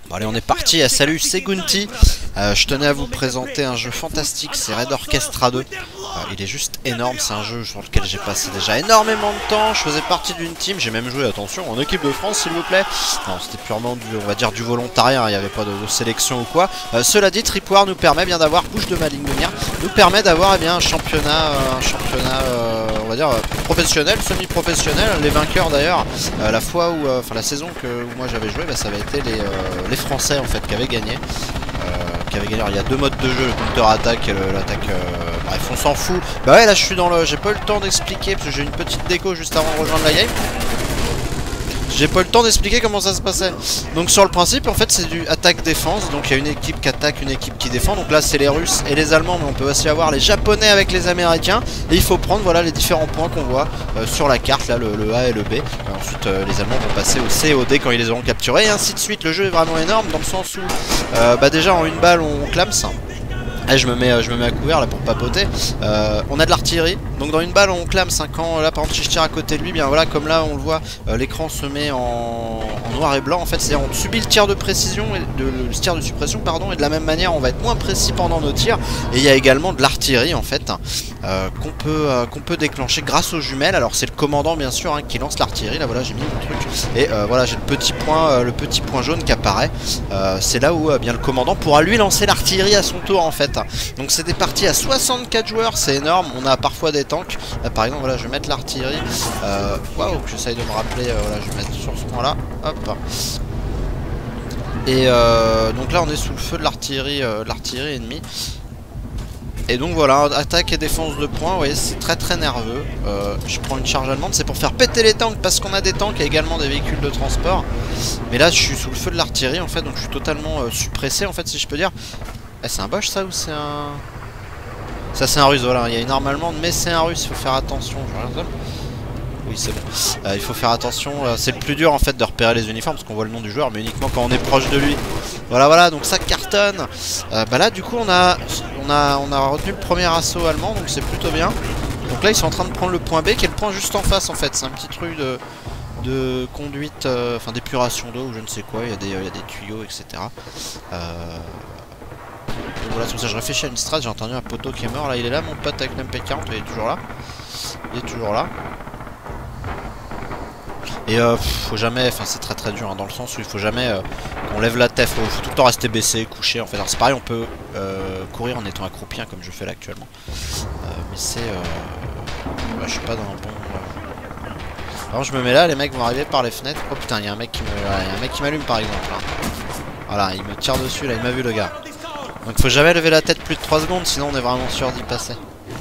Bon allez on est parti, salut c'est Gunty. Je tenais à vous présenter un jeu fantastique, c'est Red Orchestra 2. Il est juste énorme, c'est un jeu sur lequel j'ai passé déjà énormément de temps. Je faisais partie d'une team, j'ai même joué, attention, en équipe de France s'il vous plaît. Non, c'était purement du, on va dire du volontariat, il n'y avait pas de sélection ou quoi. Cela dit, Tripwire nous permet bien d'avoir, bouche de ma ligne de mire, nous permet d'avoir un championnat, on va dire professionnel, semi-professionnel. Les vainqueurs d'ailleurs, la fois où, enfin la saison où moi j'avais joué, bah, ça avait été les Français en fait qui avaient gagné. Alors, il y a deux modes de jeu, le counter-attaque et l'attaque. Bref, on s'en fout. Bah ouais, là je suis dans le. J'ai pas eu le temps d'expliquer parce que j'ai une petite déco juste avant de rejoindre la game. J'ai pas eu le temps d'expliquer comment ça se passait. Donc sur le principe en fait c'est du attaque-défense. Donc il y a une équipe qui attaque, une équipe qui défend. Donc là c'est les Russes et les Allemands, mais on peut aussi avoir les Japonais avec les Américains. Et il faut prendre voilà les différents points qu'on voit sur la carte, là le A et le B. Ensuite les Allemands vont passer au C et au D quand ils les auront capturés et ainsi de suite. Le jeu est vraiment énorme dans le sens où bah déjà en une balle on clams. Et je me mets à couvert là pour papoter. On a de l'artillerie. Donc dans une balle on clame 5 ans. Là par exemple si je tire à côté de lui, bien voilà comme là on le voit, l'écran se met en noir et blanc en fait. C'est-à-dire on subit le tir de précision et le tir de suppression pardon. Et de la même manière on va être moins précis pendant nos tirs. Et il y a également de l'artillerie en fait qu'on peut déclencher grâce aux jumelles. Alors c'est le commandant bien sûr qui lance l'artillerie. Là voilà j'ai mis mon truc. Et voilà j'ai le petit point jaune qui apparaît. C'est là où bien le commandant pourra lui lancer l'artillerie à son tour en fait. Donc c'est des parties à 64 joueurs, c'est énorme. On a parfois des tanks. Là par exemple voilà je vais mettre l'artillerie. Waouh, j'essaye de me rappeler. Voilà je vais mettre sur ce point là. Hop. Et donc là on est sous le feu de l'artillerie ennemie. Et donc voilà, attaque et défense de points, vous voyez c'est très très nerveux. Je prends une charge allemande, c'est pour faire péter les tanks parce qu'on a des tanks et également des véhicules de transport. Mais là je suis sous le feu de l'artillerie en fait, donc je suis totalement suppressé en fait si je peux dire. Eh, c'est un Bosch ça ou c'est un... Ça c'est un russe, voilà, il y a une arme allemande mais c'est un russe, il faut faire attention. Oui c'est bon, il faut faire attention, c'est le plus dur en fait de repérer les uniformes parce qu'on voit le nom du joueur mais uniquement quand on est proche de lui. Voilà, donc ça cartonne. Bah là du coup on a retenu le premier assaut allemand donc c'est plutôt bien. Donc là ils sont en train de prendre le point B qui est le point juste en face en fait, c'est un petit truc de conduite, enfin d'épuration d'eau ou je ne sais quoi, il y a des tuyaux etc. Voilà, c'est pour ça que je réfléchis à une strat, j'ai entendu un poteau qui est mort, là il est là mon pote avec l'MP40, il est toujours là. Il est toujours là. Et faut jamais, enfin c'est très très dur hein, dans le sens où il faut jamais qu'on lève la tête, faut tout le temps rester baissé, couché en fait. Alors c'est pareil, on peut courir en étant accroupi hein, comme je fais là actuellement. Mais c'est... je suis pas dans un bon... Alors je me mets là, les mecs vont arriver par les fenêtres. Oh putain, il y a un mec qui m'allume par exemple là. Voilà, il me tire dessus là, il m'a vu le gars. Donc faut jamais lever la tête plus de 3 secondes, sinon on est vraiment sûr d'y passer.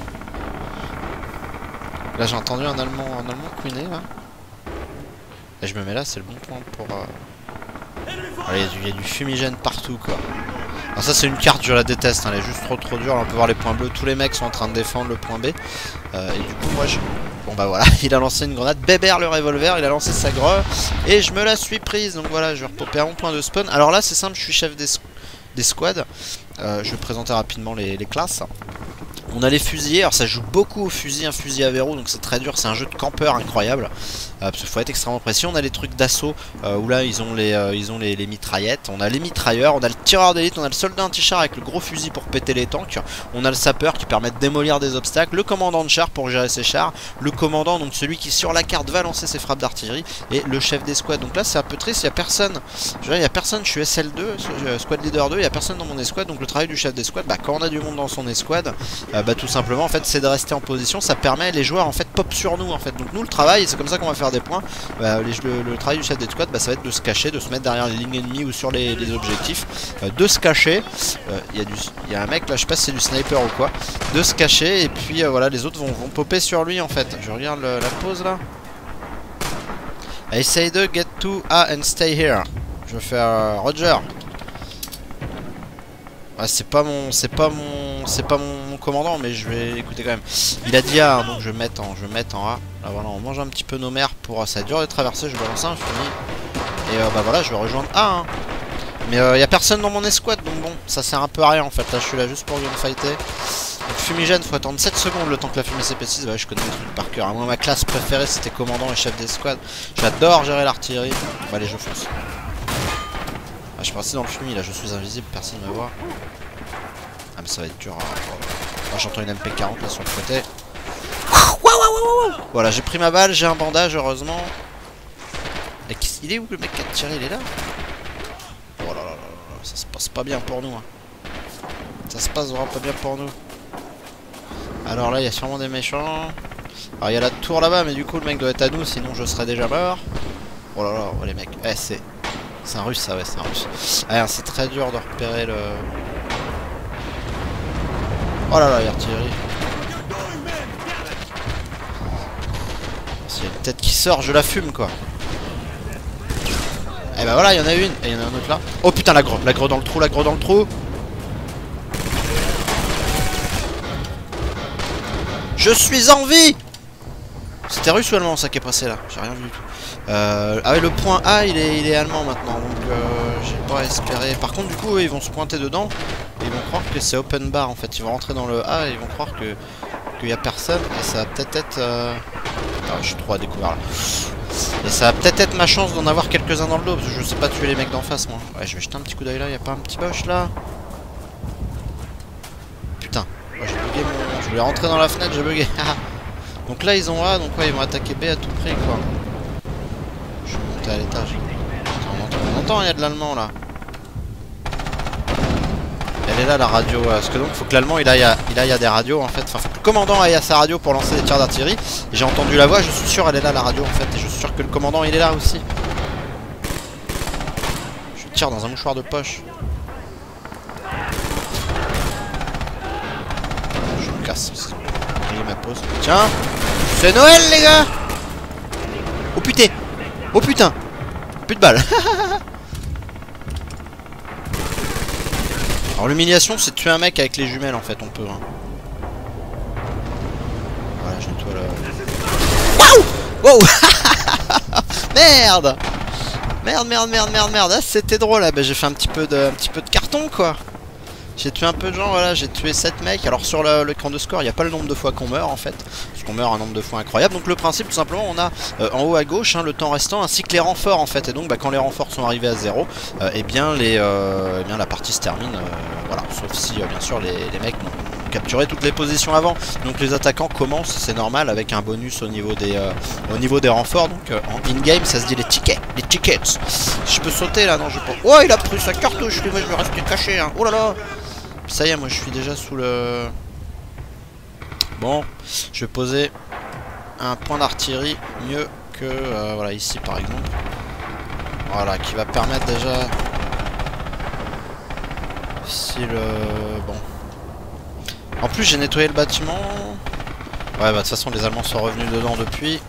Là j'ai entendu un allemand couiner là. Et je me mets là, c'est le bon point pour... Il y a du fumigène partout quoi. Alors ça c'est une carte, je la déteste, hein, elle est juste trop dure. Là, on peut voir les points bleus, tous les mecs sont en train de défendre le point B. Et du coup moi je... Bon bah voilà, il a lancé une grenade, Bébert le revolver, il a lancé sa greu. Et je me la suis prise, donc voilà, je vais repopper à mon point de spawn. Alors là c'est simple, je suis chef des squads. Je vais présenter rapidement les classes. On a les fusiliers, alors ça joue beaucoup au fusil, un fusil à verrou, donc c'est très dur, c'est un jeu de campeur incroyable. Parce qu'il faut être extrêmement précis. On a les trucs d'assaut, où là ils ont les mitraillettes, on a les mitrailleurs, on a le tireur d'élite, on a le soldat anti-char avec le gros fusil pour péter les tanks, on a le sapeur qui permet de démolir des obstacles, le commandant de char pour gérer ses chars, le commandant, donc celui qui sur la carte va lancer ses frappes d'artillerie, et le chef des squads. Donc là c'est un peu triste, il n'y a personne, je suis SL2, squad leader 2, il n'y a personne dans mon escouade, donc le travail du chef des squads, bah, quand on a du monde dans son escouade, bah, tout simplement en fait c'est de rester en position, ça permet les joueurs en fait pop sur nous en fait. Donc nous le travail, c'est comme ça qu'on va faire des points. Le travail du chef des squads, bah, ça va être de se cacher, de se mettre derrière les lignes ennemies ou sur les objectifs, de se cacher. Il y a un mec là, je sais pas si c'est du sniper ou quoi, de se cacher et puis voilà, les autres vont popper sur lui en fait. Je regarde la pause là. I say to get to A and stay here. Je vais faire Roger. Ah, c'est pas mon commandant, mais je vais écouter quand même. Il a dit A, hein, donc je vais mettre en A. Là voilà, on mange un petit peu nos mers pour ça dure de traverser. Je vais balancer un fusil. Et bah voilà, je vais rejoindre A. Hein. Mais y a personne dans mon escouade, donc bon, ça sert un peu à rien en fait. Là, je suis là juste pour gunfighter. Donc fumigène, faut attendre 7 secondes le temps que la fumée s'épaississe. Bah, je connais les trucs par cœur. Moi, ma classe préférée, c'était commandant et chef d'escouade. J'adore gérer l'artillerie. Bah, allez, je fonce. je suis passé dans le fumier là, je suis invisible, personne ne me voit. Ah mais ça va être dur. Moi j'entends une MP40 là sur le côté. Voilà, j'ai pris ma balle, j'ai un bandage heureusement. Et il est où le mec qui a tiré? Il est là? Oh là là là là, ça se passe pas bien pour nous. Hein. Ça se passe vraiment pas bien pour nous. Alors là, il y a sûrement des méchants. Alors il y a la tour là-bas, mais du coup le mec doit être à nous, sinon je serais déjà mort. Oh là là, oh les mecs. Eh, c'est un russe ça, ouais, c'est un russe. Ah, c'est très dur de repérer le... Oh là là, l'artillerie. S'il y a une tête qui sort, je la fume quoi. Eh bah voilà, il y en a une. Et il y en a un autre là. Oh putain, l'agro dans le trou, l'agro dans le trou. Je suis en vie. C'était russe ou allemand ça qui est passé là? J'ai rien vu du tout. Ah ouais, le point A il est allemand maintenant. Donc j'ai pas espéré. Par contre du coup ils vont se pointer dedans. Et ils vont croire que c'est open bar en fait. Ils vont rentrer dans le A et ils vont croire qu'il y a personne. Et ça va peut-être être... Ah, je suis trop à découvert là. Et ça va peut-être être ma chance d'en avoir quelques-uns dans le dos. Parce que je sais pas tuer les mecs d'en face moi. Ouais, je vais jeter un petit coup d'œil là. Y'a pas un petit boss là? Putain. Oh, j'ai bugué mon... Je voulais rentrer dans la fenêtre, j'ai bugué. Donc là ils ont A, donc ouais ils vont attaquer B à tout prix quoi. Je vais monter à l'étage. On entend, il y a de l'allemand là. Elle est là la radio, parce que donc faut que l'allemand il aille à des radios en fait. Enfin faut que le commandant aille à sa radio pour lancer des tirs d'artillerie. J'ai entendu la voix, je suis sûr elle est là la radio en fait. Et je suis sûr que le commandant il est là aussi. Je tire dans un mouchoir de poche. Je me casse. J'ai ma pause. Tiens, c'est Noël les gars. Oh putain. Oh putain. Plus de balles. Alors l'humiliation c'est de tuer un mec avec les jumelles en fait, on peut hein. Voilà, je nettoie le... Waouh. Wow. Merde. Merde. Ah, c'était drôle là, bah, j'ai fait un petit peu de carton quoi. J'ai tué un peu de gens, voilà, j'ai tué 7 mecs. Alors sur l'écran de score, il n'y a pas le nombre de fois qu'on meurt en fait. Parce qu'on meurt un nombre de fois incroyable. Donc le principe tout simplement, on a en haut à gauche hein, le temps restant ainsi que les renforts en fait. Et donc bah, quand les renforts sont arrivés à 0, eh bien la partie se termine. Voilà, sauf si bien sûr les mecs ont capturé toutes les positions avant. Donc les attaquants commencent, c'est normal, avec un bonus au niveau des renforts. Donc en in-game ça se dit les tickets. Je peux sauter là? Non je peux. Oh il a pris sa cartouche, moi je vais rester caché hein. Oh là là. Ça y est, moi je suis déjà sous le... Bon, je vais poser un point d'artillerie mieux que... voilà, ici par exemple. Voilà, qui va permettre déjà... Si le... Bon. En plus, j'ai nettoyé le bâtiment. Ouais, bah de toute façon, les Allemands sont revenus dedans depuis.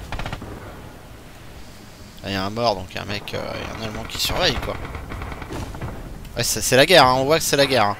Là, il y a un mort, donc il y a un mec... il y a un Allemand qui surveille, quoi. Ouais, c'est la guerre, hein, on voit que c'est la guerre. Hein.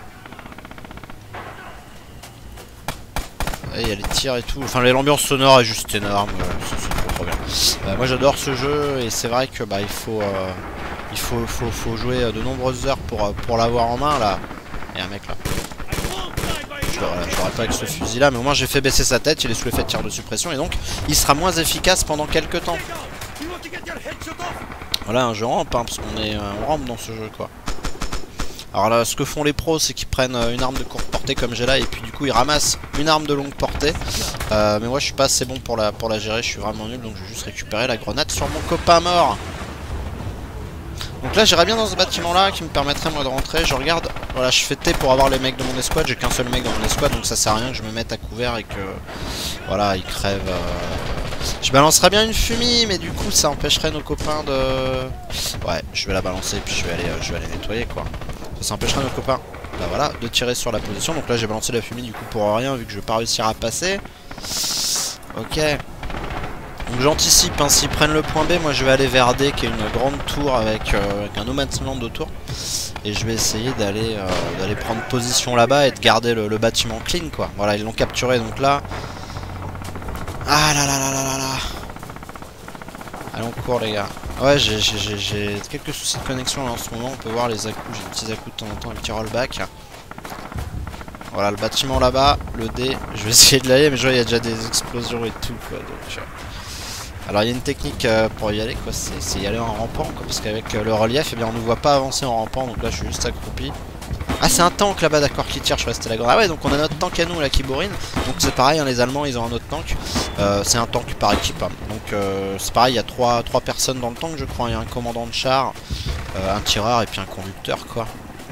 Il y a les tirs et tout, enfin l'ambiance sonore est juste énorme, c'est trop bien. Moi j'adore ce jeu et c'est vrai que bah il faut jouer de nombreuses heures pour l'avoir en main là. Il y a un mec là. Je l'aurais pas avec ce fusil là, mais au moins j'ai fait baisser sa tête, il est sous l'effet de tir de suppression et donc il sera moins efficace pendant quelques temps. Voilà un jeu rampe hein, parce qu'on rampe dans ce jeu quoi. Alors là, ce que font les pros, c'est qu'ils prennent une arme de courte portée comme j'ai là, et puis du coup ils ramassent une arme de longue portée. Mais moi je suis pas assez bon pour la gérer, je suis vraiment nul, donc je vais juste récupérer la grenade sur mon copain mort. Donc là j'irai bien dans ce bâtiment là qui me permettrait moi de rentrer. Je regarde, voilà, je fais T pour avoir les mecs de mon escouade, j'ai qu'un seul mec dans mon escouade, donc ça sert à rien que je me mette à couvert et que voilà ils crèvent. Je balancerais bien une fumée, mais du coup ça empêcherait nos copains de... Ouais, je vais la balancer, puis je vais aller nettoyer quoi. Ça empêchera nos copains bah voilà, de tirer sur la position. Donc là j'ai balancé la fumée du coup pour rien vu que je vais pas réussir à passer. Ok. Donc j'anticipe hein, s'ils prennent le point B, moi je vais aller vers D qui est une grande tour avec un no man's land autour. Et je vais essayer d'aller prendre position là-bas et de garder le bâtiment clean quoi. Voilà, ils l'ont capturé donc là. Ah là là là là là là. Allez on court les gars. Ouais j'ai quelques soucis de connexion là en ce moment, on peut voir les à-coups, j'ai des petits à-coups de temps en temps, un petit rollback. Voilà le bâtiment là-bas, le D, je vais essayer de l'aller mais je vois il y a déjà des explosions et tout quoi donc... Alors il y a une technique pour y aller quoi, c'est y aller en rampant quoi, parce qu'avec le relief eh bien on ne voit pas avancer en rampant, donc là je suis juste accroupi. Ah c'est un tank là-bas d'accord qui tire, je crois que c'était la grande. Ah ouais donc on a notre tank à nous là qui bourrine, donc c'est pareil hein, les Allemands ils ont un autre tank, c'est un tank par équipe hein. Donc c'est pareil, il y a 3 personnes dans le tank je crois, il y a un commandant de char, un tireur et puis un conducteur quoi.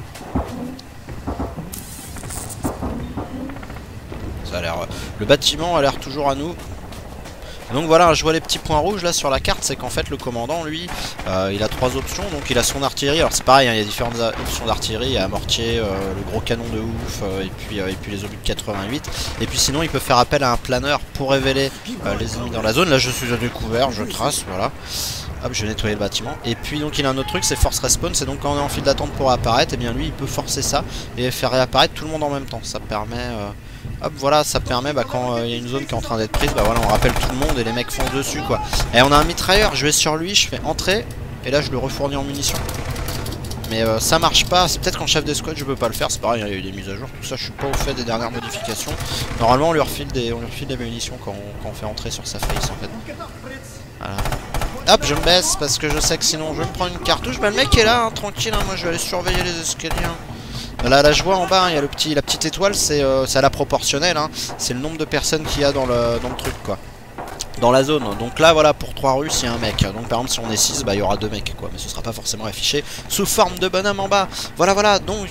Ça a l'air, le bâtiment a l'air toujours à nous. Donc voilà, je vois les petits points rouges là sur la carte, c'est qu'en fait le commandant lui, il a 3 options, donc il a son artillerie, alors c'est pareil, hein, il y a différentes options d'artillerie, il y a mortier, le gros canon de ouf, et puis les obus de 88, et puis sinon il peut faire appel à un planeur pour révéler les ennemis dans la zone. Là je suis à découvert, je trace, voilà. Hop, je vais nettoyer le bâtiment. Et puis donc il a un autre truc, c'est force respawn, c'est donc quand on est en file d'attente pour apparaître, et bien lui il peut forcer ça et faire réapparaître tout le monde en même temps, ça permet... Hop voilà, ça permet quand il y a une zone qui est en train d'être prise, bah voilà on rappelle tout le monde et les mecs foncent dessus quoi. Et on a un mitrailleur, je vais sur lui, je fais entrer et là je le refournis en munitions. Mais ça marche pas, c'est peut-être qu'en chef d'escouade je peux pas le faire, c'est pareil, il y a eu des mises à jour, tout ça je suis pas au fait des dernières modifications. Normalement on lui refile des munitions quand on fait entrer sur sa face en fait. Voilà. Hop je me baisse parce que je sais que sinon je vais me prendre une cartouche, bah le mec est là hein, tranquille hein, moi je vais aller surveiller les escaliers hein. Là je vois en bas, il y a la petite étoile, c'est à la proportionnelle, hein. C'est le nombre de personnes qu'il y a dans le truc quoi. Dans la zone. Donc là voilà, pour 3 Russes, il y a un mec. Donc par exemple si on est 6, bah il y aura 2 mecs quoi. Mais ce sera pas forcément affiché sous forme de bonhomme en bas. Voilà voilà, donc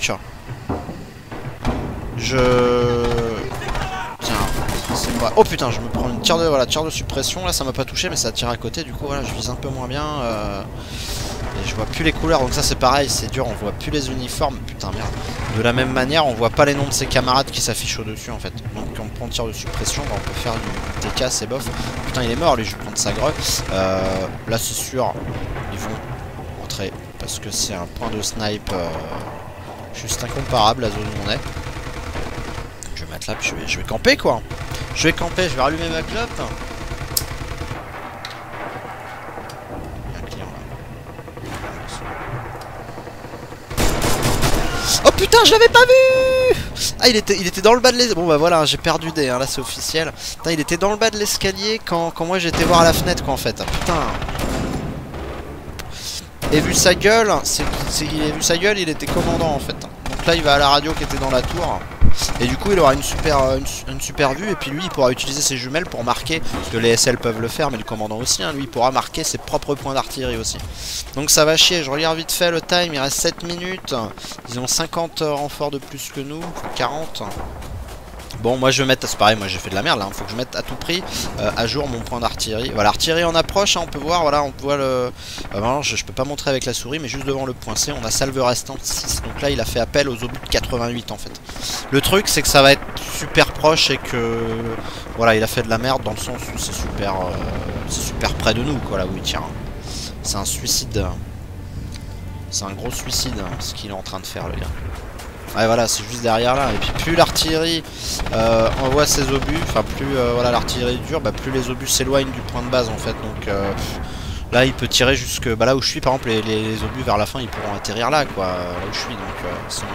tiens, c'est quoi? Oh putain, je me prends une tir de suppression, là ça m'a pas touché mais ça tire à côté, du coup voilà, je vise un peu moins bien. Et je vois plus les couleurs, donc ça c'est pareil, c'est dur, on voit plus les uniformes, putain merde. De la même manière, on voit pas les noms de ses camarades qui s'affichent au-dessus en fait. Donc quand on prend tir de suppression, bah, on peut faire du TK, c'est bof. Putain il est mort lui, je vais prendre sa greu. Là c'est sûr, ils vont rentrer, parce que c'est un point de snipe juste incomparable la zone où on est. Je vais mettre là, puis je vais camper quoi. Je vais camper, je vais rallumer ma clope. Oh putain, je l'avais pas vu! Ah, il était dans le bas de l'escalier. Bon bah voilà, j'ai perdu des, hein, là c'est officiel. Putain, il était dans le bas de l'escalier quand moi j'étais voir à la fenêtre quoi en fait. Ah, putain. Et vu sa gueule, il était commandant en fait. Donc là il va à la radio qui était dans la tour. Et du coup il aura une super vue. Et puis lui il pourra utiliser ses jumelles pour marquer. Parce que les SL peuvent le faire mais le commandant aussi hein, lui il pourra marquer ses propres points d'artillerie aussi. Donc ça va chier, je regarde vite fait le time, il reste 7 minutes. Ils ont 50 renforts de plus que nous, 40. Bon moi je vais mettre, c'est pareil, moi j'ai fait de la merde là, hein. Faut que je mette à tout prix à jour mon point d'artillerie. Voilà, l'artillerie en approche, hein, on peut voir, voilà, on voit le... non, je peux pas montrer avec la souris, mais juste devant le point C, on a salve restante 6. Donc là il a fait appel aux obus de 88 en fait. Le truc c'est que ça va être super proche et que... Voilà, il a fait de la merde dans le sens où c'est super près de nous quoi, là où il tire. C'est un suicide. C'est un gros suicide hein, ce qu'il est en train de faire le gars. Ouais voilà, c'est juste derrière là. Et puis plus l'artillerie envoie ses obus, enfin plus voilà l'artillerie dure, bah plus les obus s'éloignent du point de base en fait. Donc là il peut tirer jusque là où je suis par exemple, les obus vers la fin ils pourront atterrir là quoi, là où je suis. Donc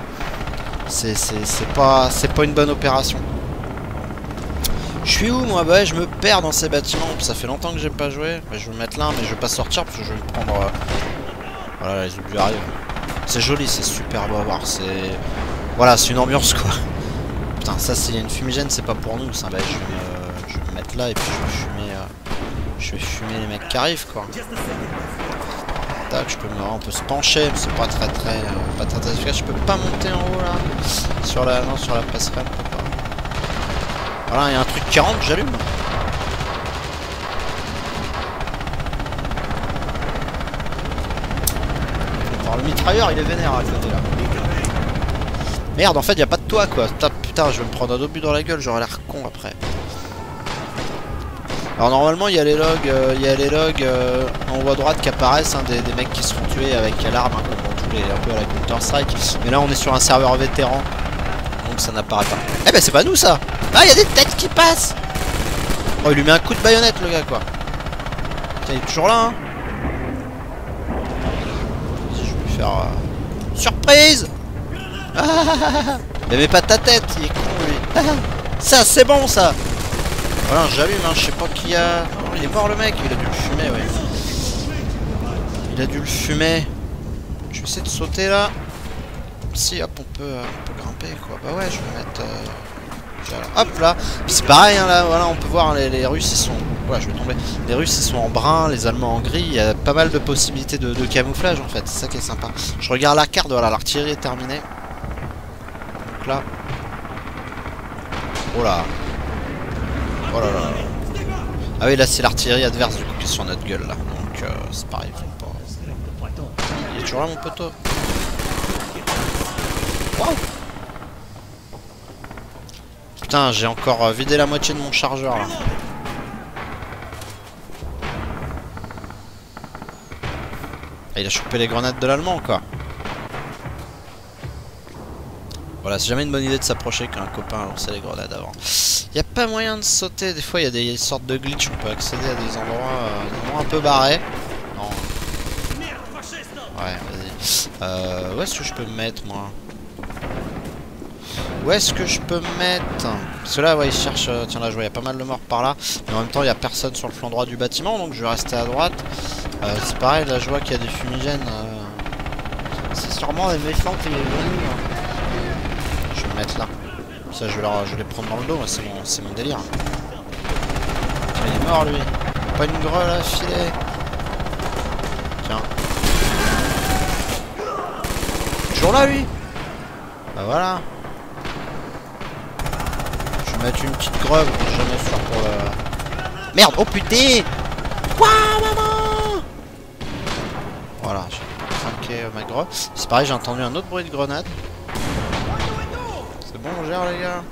c'est pas une bonne opération. Je suis où moi? Bah ouais, je me perds dans ces bâtiments, ça fait longtemps que j'ai pas joué. Bah, je vais me mettre là mais je vais pas sortir parce que je vais me prendre... Voilà, les obus arrivent. C'est joli, c'est super beau à voir, c'est... Voilà, c'est une ambiance quoi. Putain, ça s'il y a une fumigène, c'est pas pour nous, ça. Bah, je vais me mettre là et puis je vais fumer les mecs qui arrivent quoi. Tac, on peut se pencher, mais c'est pas très efficace. Je peux pas monter en haut là. Sur la passerelle, on peut pas. Voilà, il y a un truc qui rentre, j'allume. Le mitrailleur il est vénère à côté là. Merde, en fait y a pas de toit quoi. Putain, je vais me prendre un obus dans la gueule, j'aurai l'air con après. Alors normalement il y a les logs, en haut à droite qui apparaissent hein, des mecs qui se font tuer avec l'arme hein, comme dans tous les un peu à la Counter Strike. Mais là on est sur un serveur vétéran, donc ça n'apparaît pas. Eh ben c'est pas nous ça. Ah, il y a des têtes qui passent. Oh, il lui met un coup de baïonnette le gars quoi. Tiens, il est toujours là hein. Surprise. Mais pas ta tête, il est con lui. Ça c'est bon ça. Voilà, j'allume hein, je sais pas qui a... il est mort le mec, il a dû le fumer, ouais. Il a dû le fumer. Je vais essayer de sauter là. Si, hop, on peut grimper quoi. Bah ouais, je vais mettre... hop là. C'est pareil, hein, là, voilà, on peut voir les Russes, ils sont... Voilà, je vais tomber. Les Russes, ils sont en brun, les Allemands en gris. Il y a pas mal de possibilités de camouflage en fait. C'est ça qui est sympa. Je regarde la carte, voilà, l'artillerie est terminée. Donc là... Oh là. Oh là là. Ah oui, là c'est l'artillerie adverse du coup qui est sur notre gueule là. Donc c'est pareil, faut pas... Il est toujours là mon poteau. Wow. Putain, j'ai encore vidé la moitié de mon chargeur là. Ah, il a chopé les grenades de l'allemand quoi. Voilà, c'est jamais une bonne idée de s'approcher quand un copain a lancé les grenades avant. Il n'y a pas moyen de sauter, des fois il y a des sortes de glitch, on peut accéder à des endroits un peu barrés. Non. Ouais, vas-y. Où est-ce que je peux me mettre moi? Où est-ce que je peux me mettre? Parce que là, ouais, il cherche... tiens, là, je vois, il y a pas mal de morts par là. Mais en même temps, il n'y a personne sur le flanc droit du bâtiment, donc je vais rester à droite. C'est pareil, là, je vois qu'il y a des fumigènes. C'est sûrement des méchants qui est venu. Je vais me mettre là. Ça, je vais les prendre dans le dos, c'est mon délire. Tiens, il est mort, lui. Pas une greu, là, filet. Tiens. Toujours là, lui. Bah voilà. Je vais mettre une petite greuve, jamais sûr pour le... Merde, oh putain. Quoi, maman? Voilà, j'ai craqué ma greuve. C'est pareil, j'ai entendu un autre bruit de grenade. C'est bon, on gère les gars.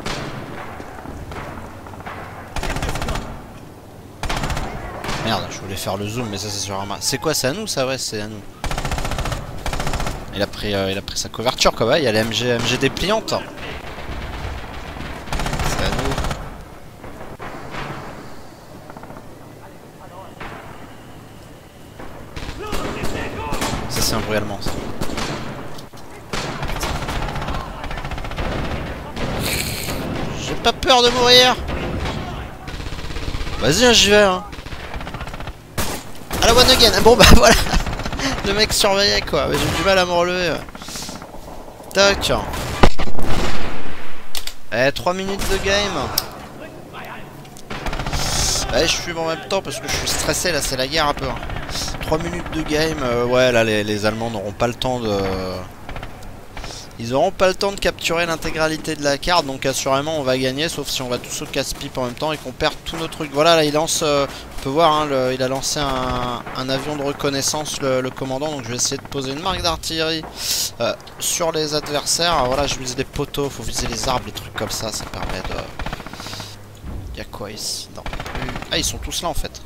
Merde, je voulais faire le zoom, mais ça c'est sur un... C'est quoi, c'est à nous ça? Ouais, c'est à nous. Il a pris sa couverture quoi, ouais, il y a les MG dépliantes. C'est à nous. Ça c'est un bruit allemand ça. J'ai pas peur de mourir. Vas-y, hein, j'y vais hein. À la one again. Bon bah voilà. Le mec surveillait quoi. J'ai du mal à me relever. Tac. 3 minutes de game. Ouais, je fume en même temps parce que je suis stressé là, c'est la guerre un peu. 3 minutes de game. Ouais, là les Allemands n'auront pas le temps de... Ils auront pas le temps de capturer l'intégralité de la carte, donc assurément on va gagner, sauf si on va tous au casse-pipe en même temps et qu'on perd tous nos trucs. Voilà, là il lance, on peut voir, hein, il a lancé un avion de reconnaissance, le commandant, donc je vais essayer de poser une marque d'artillerie sur les adversaires. Alors, voilà, je vise les poteaux, faut viser les arbres, les trucs comme ça permet de... Y'a quoi ici? Non. Ah, ils sont tous là en fait.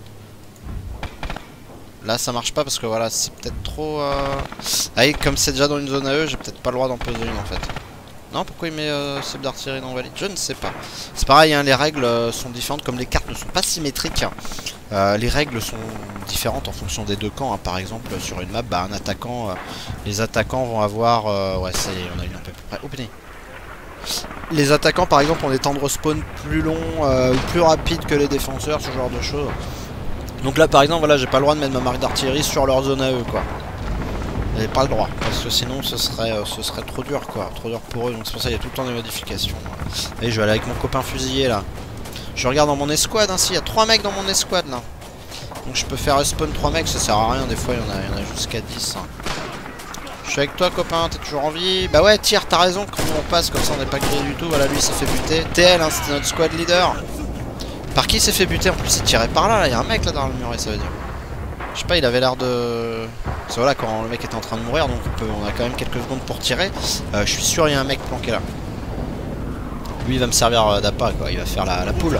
Là ça marche pas parce que voilà, c'est peut-être trop... Ah, et comme c'est déjà dans une zone à eux, j'ai peut-être pas le droit d'en poser une en fait. Non, pourquoi il met cible d'artillerie non valide? Je ne sais pas. C'est pareil, hein, les règles sont différentes, comme les cartes ne sont pas symétriques. Les règles sont différentes en fonction des deux camps. Hein. Par exemple, sur une map, bah, un attaquant, les attaquants vont avoir... ouais, ça y est, on a une à peu près... Oh, putain. Les attaquants, par exemple, ont des temps de respawn plus longs ou plus rapides que les défenseurs, ce genre de choses. Donc là par exemple voilà, j'ai pas le droit de mettre ma marque d'artillerie sur leur zone à eux quoi. J'ai pas le droit parce que sinon ce serait trop dur quoi, trop dur pour eux, donc c'est pour ça qu'il y a tout le temps des modifications. Et je vais aller avec mon copain fusilier là. Je regarde dans mon escouade ainsi, il y a 3 mecs dans mon escouade là. Donc je peux faire respawn 3 mecs, ça sert à rien, des fois il y en a jusqu'à 10. Hein. Je suis avec toi copain, t'es toujours en vie. Bah ouais tire, t'as raison, quand on passe comme ça on n'est pas grillé du tout, voilà lui il s'est fait buter. TL hein, c'était notre squad leader. Par qui il s'est fait buter? En plus il tirait par là, il y a un mec là dans le mur et ça veut dire. Je sais pas, il avait l'air de... Parce que voilà, quand le mec était en train de mourir, donc on a quand même quelques secondes pour tirer. Je suis sûr il y a un mec planqué là. Lui il va me servir d'appât quoi, il va faire la poule.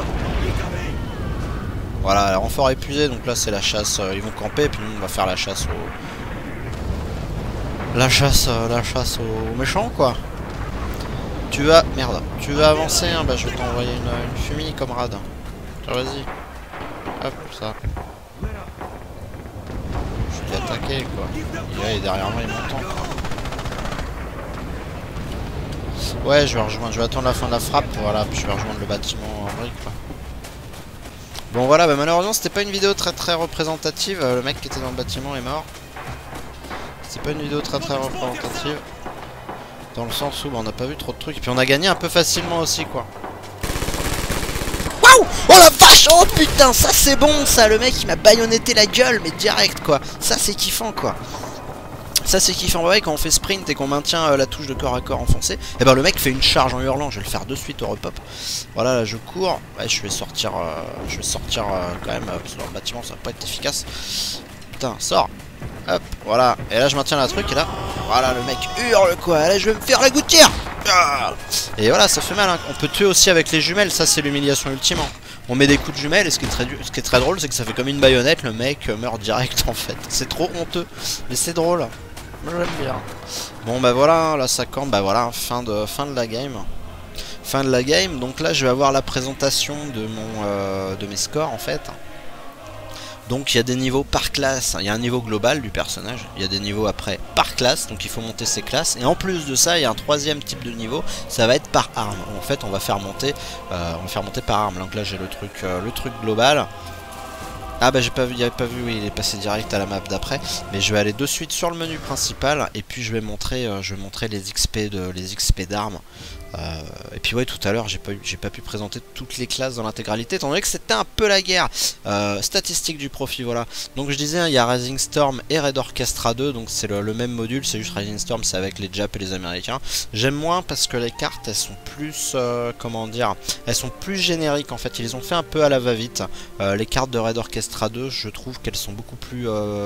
Voilà, renfort épuisé, donc là c'est la chasse, ils vont camper, puis nous on va faire la chasse au... La chasse aux méchants quoi. Tu vas... Merde, tu vas avancer, hein, bah je vais t'envoyer une fumée camarade. Vas-y. Hop, ça. Je l'ai attaqué quoi. Il est derrière moi, il m'entend quoi. Ouais, je vais attendre la fin de la frappe, voilà, puis je vais rejoindre le bâtiment en brique là. Bon voilà, bah malheureusement c'était pas une vidéo très représentative. Le mec qui était dans le bâtiment est mort. C'est pas une vidéo très représentative. Dans le sens où bah, on n'a pas vu trop de trucs. Et puis on a gagné un peu facilement aussi quoi. Waouh! Oh la vache! Oh putain, ça c'est bon ça! Le mec il m'a baïonnetté la gueule mais direct quoi. Ça c'est kiffant quoi. Ça c'est kiffant, ouais, quand on fait sprint et qu'on maintient la touche de corps à corps enfoncée, et ben le mec fait une charge en hurlant, je vais le faire de suite au repop. Voilà, là je cours, ouais, je vais sortir quand même, parce que dans le bâtiment ça va pas être efficace. Putain, sors. Hop, voilà, et là je maintiens la truc et là, voilà, le mec hurle quoi, là je vais me faire la gouttière. Et voilà, ça fait mal, hein. On peut tuer aussi avec les jumelles, ça c'est l'humiliation ultime. On met des coups de jumelles et ce qui est très drôle c'est que ça fait comme une baïonnette, le mec meurt direct en fait. C'est trop honteux, mais c'est drôle. Moi j'aime bien. Bon bah voilà, là ça campe, bah voilà, fin de la game. Fin de la game, donc là je vais avoir la présentation de mes scores en fait. Donc il y a des niveaux par classe, il y a un niveau global du personnage, il y a des niveaux après par classe, donc il faut monter ses classes. Et en plus de ça, il y a un troisième type de niveau, ça va être par arme. En fait on va faire monter par arme. Donc là j'ai le truc global. Ah bah j'ai pas vu, il avait pas vu, oui il est passé direct à la map d'après. Mais je vais aller de suite sur le menu principal et puis je vais montrer les XP d'armes. Et puis ouais, tout à l'heure j'ai pas pu présenter toutes les classes dans l'intégralité étant donné que c'était un peu la guerre. Statistiques du profit, voilà. Donc je disais, hein, il y a Rising Storm et Red Orchestra 2, donc c'est le même module, c'est juste Rising Storm c'est avec les Japs et les Américains. J'aime moins parce que les cartes elles sont plus, comment dire, elles sont plus génériques en fait, ils les ont fait un peu à la va-vite. Les cartes de Red Orchestra 2, je trouve qu'elles sont beaucoup plus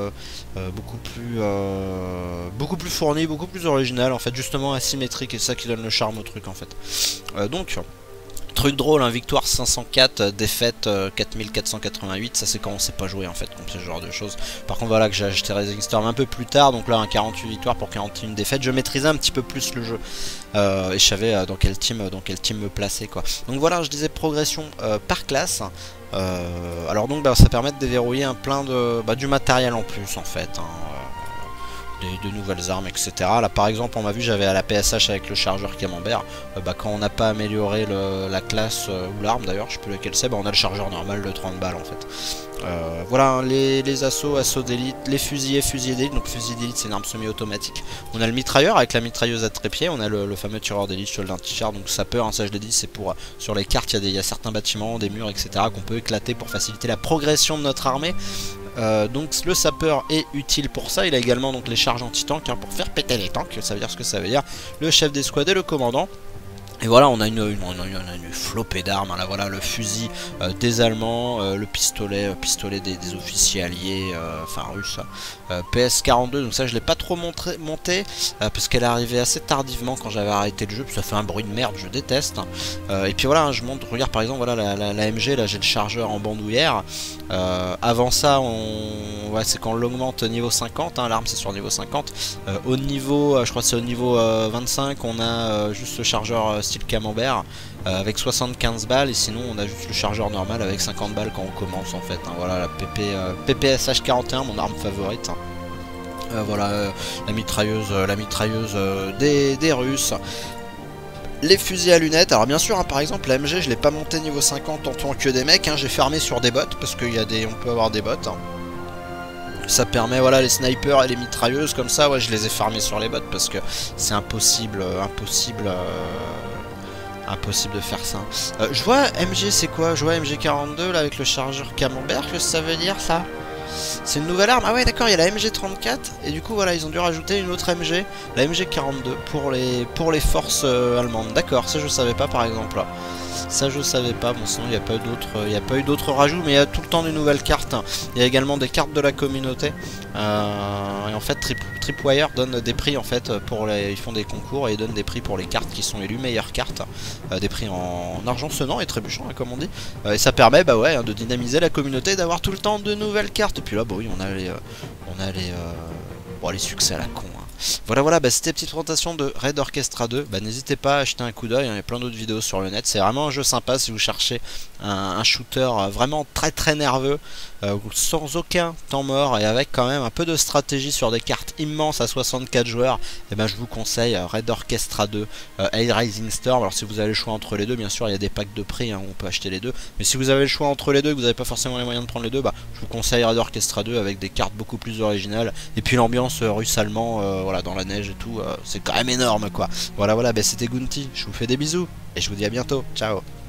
fournies, beaucoup plus originales en fait, justement asymétriques, et c'est ça qui donne le charme au truc en fait. Donc truc drôle, hein, victoire 504, défaite 4488, ça c'est quand on sait pas jouer en fait, comme ce genre de choses. Par contre voilà que j'ai acheté Rising Storm un peu plus tard, donc là un 48 victoires pour 41 défaites, je maîtrisais un petit peu plus le jeu. Et je savais dans quelle team me placer quoi. Donc voilà, je disais progression par classe. Alors donc bah, ça permet de déverrouiller un plein de du matériel en plus en fait, hein, de nouvelles armes etc. Là par exemple on m'a vu, j'avais à la PSH avec le chargeur camembert. Quand on n'a pas amélioré la classe ou l'arme d'ailleurs, je sais plus lequel c'est, on a le chargeur normal de 30 balles en fait. Voilà les assauts d'élite, les fusillés d'élite. Donc fusil d'élite c'est une arme semi-automatique. On a le mitrailleur avec la mitrailleuse à trépied, on a le fameux tireur d'élite sur d'un t-shirt, donc sapeur, hein, ça je l'ai dit, c'est pour sur les cartes il y a certains bâtiments, des murs etc. qu'on peut éclater pour faciliter la progression de notre armée. Donc le sapeur est utile pour ça. Il a également donc les charges anti-tank, hein, pour faire péter les tanks, ça veut dire ce que ça veut dire. Le chef d'escouade et le commandant. Et voilà, on a une flopée d'armes, hein, là voilà, le fusil des Allemands, le pistolet des officiers alliés, enfin russes, PS42, donc ça je l'ai pas trop monté, parce qu'elle est arrivée assez tardivement quand j'avais arrêté le jeu, puis ça fait un bruit de merde, je déteste. Et puis voilà, je monte, regarde par exemple, voilà la MG, là j'ai le chargeur en bandoulière. Avant ça, ouais, c'est quand on l'augmente niveau 50, hein, l'arme c'est sur niveau 50. Au niveau, je crois que c'est au niveau 25, on a juste le chargeur style camembert avec 75 balles, et sinon on a juste le chargeur normal avec 50 balles quand on commence en fait, hein. Voilà la PPSH 41, mon arme favorite, hein. Voilà la mitrailleuse des Russes. Les fusils à lunettes, alors bien sûr, hein, par exemple la MG je l'ai pas monté niveau 50 en tuant que des mecs, hein, j'ai fermé sur des bots parce qu'il y a on peut avoir des bots, hein. Ça permet, voilà, les snipers et les mitrailleuses comme ça, ouais, je les ai farmés sur les bots parce que c'est impossible de faire ça. Je vois MG, c'est quoi? Je vois MG42 là avec le chargeur camembert, que ça veut dire ça? C'est une nouvelle arme? Ah ouais d'accord, il y a la MG34 et du coup voilà, ils ont dû rajouter une autre MG, la MG42 pour les forces allemandes. D'accord, ça je savais pas par exemple. Ça je savais pas, bon sinon il n'y a pas eu d'autres rajouts, mais il y a tout le temps des nouvelles cartes. Il y a également des cartes de la communauté. Et en fait Tripwire donne des prix en fait ils font des concours et ils donnent des prix pour les cartes qui sont élues meilleures cartes. Des prix en argent sonnant et trébuchant, hein, comme on dit. Et ça permet ouais, hein, de dynamiser la communauté, d'avoir tout le temps de nouvelles cartes. Et puis là bah oui, on a les succès à la con, hein. Voilà, c'était petite présentation de Red Orchestra 2. N'hésitez pas à acheter un coup d'œil, il y a plein d'autres vidéos sur le net. C'est vraiment un jeu sympa si vous cherchez un shooter vraiment très nerveux. sans aucun temps mort et avec quand même un peu de stratégie sur des cartes immenses à 64 joueurs, et ben je vous conseille Red Orchestra 2, Air Rising Storm. Alors si vous avez le choix entre les deux, bien sûr il y a des packs de prix, hein, on peut acheter les deux, mais si vous avez le choix entre les deux et que vous n'avez pas forcément les moyens de prendre les deux, bah je vous conseille Red Orchestra 2 avec des cartes beaucoup plus originales, et puis l'ambiance russe-allemand, voilà, dans la neige et tout, c'est quand même énorme quoi. Voilà, bah, c'était Gunty, je vous fais des bisous et je vous dis à bientôt, ciao.